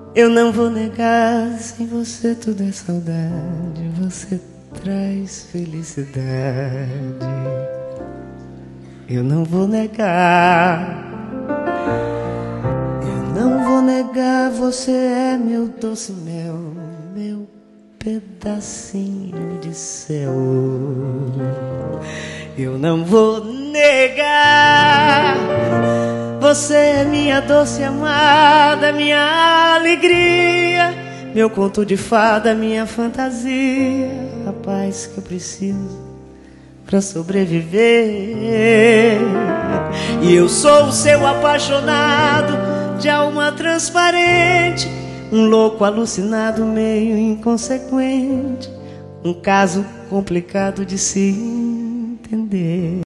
Eu não vou negar, sem você tudo é saudade. Você traz felicidade. Eu não vou negar. Eu não vou negar, você é meu doce mel, meu pedacinho de céu. Eu não vou negar, você é minha doce amada, minha alegria, meu conto de fada, minha fantasia, a paz que eu preciso pra sobreviver. E eu sou o seu apaixonado, de alma transparente, um louco alucinado, meio inconsequente, um caso complicado de se entender.